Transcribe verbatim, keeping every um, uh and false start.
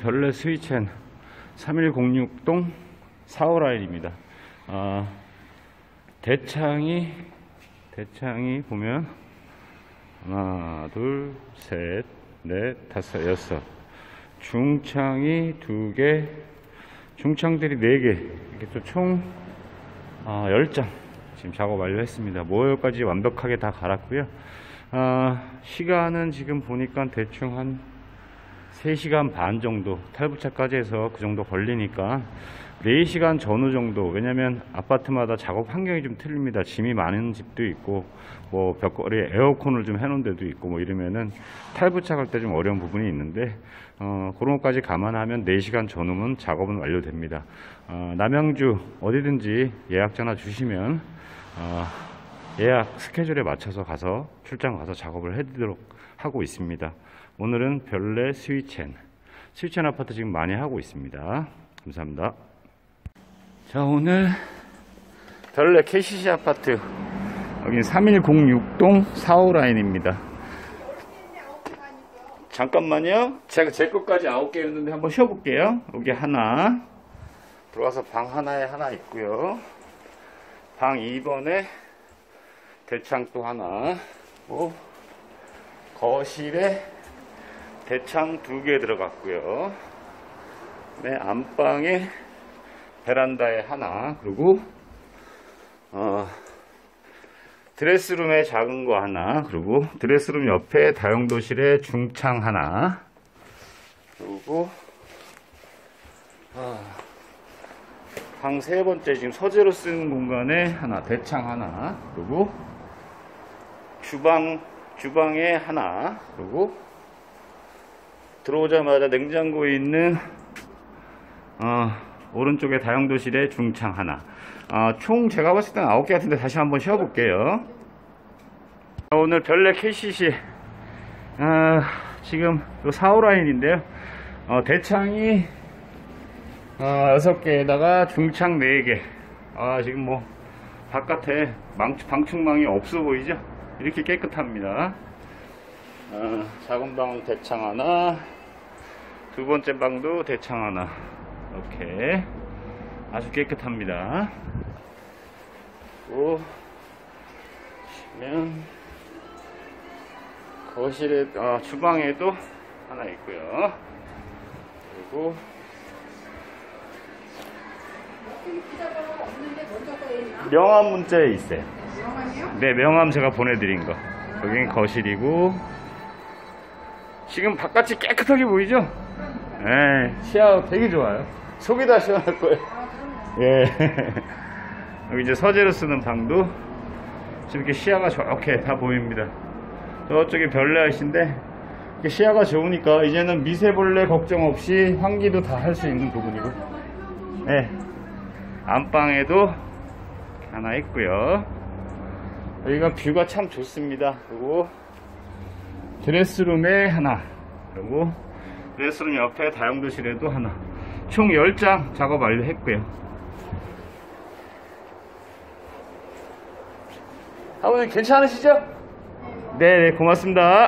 별내 스위첸 삼일공육 동 사 호 라인입니다. 아, 대창이 대창이 보면 하나 둘 셋 넷 다섯 여섯, 중창이 두 개, 중창들이 네 개, 이렇게 또 총 아, 열 장 지금 작업 완료했습니다. 모여까지 완벽하게 다 갈았고요. 아, 시간은 지금 보니까 대충 한 세 시간 반 정도, 탈부착까지 해서 그 정도 걸리니까 네 시간 전후 정도. 왜냐면 아파트마다 작업 환경이 좀 틀립니다. 짐이 많은 집도 있고 뭐 벽걸이에 에어컨을 좀 해놓은 데도 있고 뭐 이러면은 탈부착할 때 좀 어려운 부분이 있는데 어, 그런 것까지 감안하면 네 시간 전후면 작업은 완료됩니다. 어, 남양주 어디든지 예약 전화 주시면 어, 예약 스케줄에 맞춰서 가서 출장 가서 작업을 해드리도록 하고 있습니다. 오늘은 별내 스위첸 스위첸 아파트 지금 많이 하고 있습니다. 감사합니다. 자, 오늘 별내 케이씨씨 아파트 여기 삼일공육 동 사 호 라인입니다. 잠깐만요. 제가 제 것까지 아홉 개였는데 한번 쉬어볼게요. 여기 하나 들어와서 방 하나에 하나 있고요. 방 이 번에 대창 또 하나, 뭐 거실에 대창 두 개 들어갔고요. 네, 안방에 베란다에 하나, 그리고 어, 드레스룸에 작은 거 하나, 그리고 드레스룸 옆에 다용도실에 중창 하나, 그리고 어, 방 세 번째 지금 서재로 쓰는 공간에 하나, 대창 하나, 그리고 주방 주방에 하나, 그리고 들어오자마자 냉장고에 있는 어, 오른쪽에 다용도실에 중창 하나. 어, 총 제가 봤을 때는 아홉 개 같은데 다시 한번 쉬어볼게요. 오늘 별내 케이씨씨 어, 지금 사 호 라인인데요. 어, 대창이 어, 여섯 개에다가 중창 네 개. 아, 지금 뭐 바깥에 망, 방충망이 없어 보이죠? 이렇게 깨끗합니다. 어, 작은 방 대창 하나, 두 번째 방도 대창 하나. 이렇게 아주 깨끗합니다. 그리고 보시면 거실에 어, 주방에도 하나 있고요. 그리고 명함 문자에 있어요. 네, 명함 제가 보내드린 거. 여기는 거실이고, 지금 바깥이 깨끗하게 보이죠? 네, 시야 되게 좋아요. 속이 다 시원할 거예요. 예. 여기 이제 서재로 쓰는 방도 지금 이렇게 시야가 좋게 다 보입니다. 저쪽에 별내아이신데 시야가 좋으니까 이제는 미세벌레 걱정 없이 환기도 다 할 수 있는 부분이고, 네, 안방에도 하나 있고요. 여기가 뷰가 참 좋습니다. 그리고 드레스룸에 하나, 그리고 드레스룸 옆에 다용도실에도 하나. 총 열 장 작업 완료했고요. 아버님 괜찮으시죠? 네, 고맙습니다.